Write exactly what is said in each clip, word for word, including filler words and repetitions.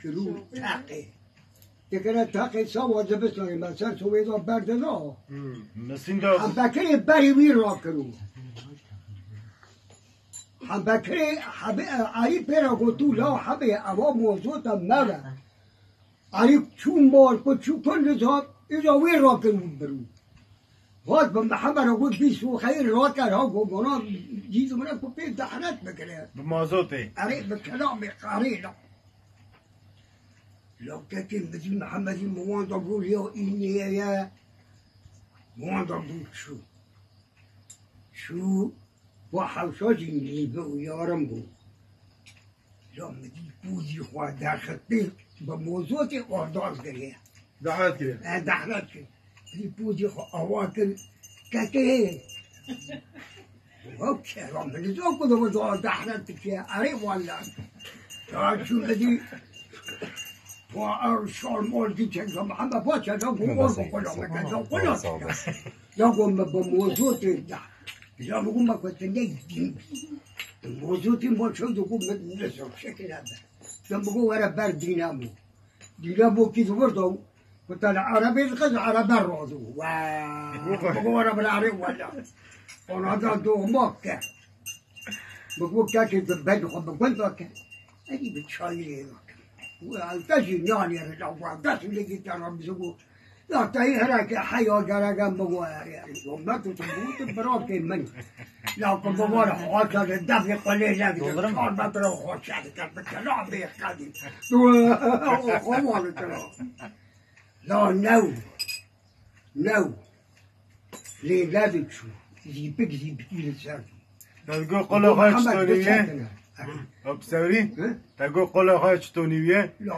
کرو تاقی تکره تاقی سوا زبستانی مثلا سویدا بردنا مسین دا هم بکری بری وی را کرو هم بکری علی پیرا گوتو لا حبه اوا موضوع تا مگه علی چون مال کو چون کن نزاد ایجا وی را کرو برو واد به محمد را گفت بیسو خیر را کرد ها گفت گناه جیزو منه کو پی دهنت بکره به مازوته اره به کلام قاری لا لو كان مثل محمد موان ضربوا يا إني يا موان ضربوا شو شو وحوشاجي اللي بقوا يا رمبو لو مدي بوزي خوا داخلتي بموزوتي أرداز قريه دحرت كده دحرت كده دي بوزي خوا أواكل كاكيه اوكي رمبو زوكو دو دو دحرت كده أريب ولا شو مدي و شال مال کی چند محمد باشه دا گوش بکنم مگه دا کنم دا گم به موضوع ده یا بگم با کت نگیم موضوع تیم با شد گم نسو شکل هذا دا بگو ورا بر دینامو دینامو کی دور دو قلت العربي القز عربي الرادو و بگو ورا بالعربي ولا انا دا دو مكه بگو كاكي ببد خب بقول لك ادي بتشايل والتجي ناني رجع وقعدت اللي قلت انا بزبو لا تاي هراك حيا قرقم بغوار وما تتبوت براك من لا كنت بغوار حوالك الدفع قليل لك كان بطر وخوش كان بكلام بيقادي خوال ترى لا نو نو ليه لازم شو زيبك زيبك لسان تقول قول خايش تونية بسوري تقول قول خايش تونية لا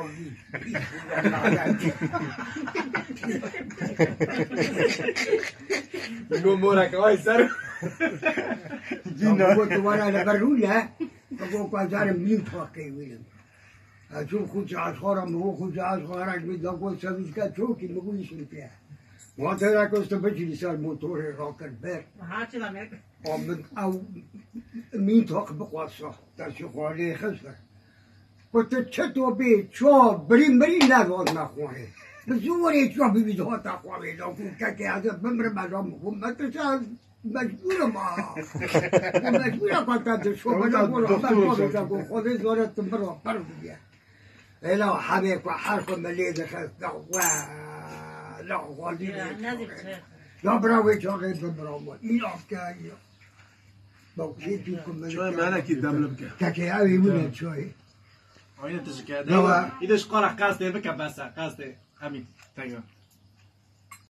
نقول مورك هاي سر جينا قلت وانا لبرولها تقول قازار مين فاكي ويلم اشوف خوش عصارة مو خوش عصارة بدقوا سويس كاتشوكي مقول يشيل فيها ما ترى كنت بجري صار موتور راكر بير هاتي لامك او مين توق بقواصة تشوفوا عليه خسر قلت تشتوا بيت شو بريم بريم لا روز ما خواني بزوري شو بيدوها تاخواني لو كنت كاكي هذا بمر ما رام ما تسال مجبورة ما مجبورة قلت تشوف انا اقول ما اقول خذي زورة تمر برد بيها لا حبيك وحركم مليزة خسر لا غادي لا براوي شغل براوي إيه أفكاري شوي معنا كي دام لبكة كاكي أوي ولا شوي وين تشكي هذا إذا شقارة قاستي بك بس قاستي أمين تاني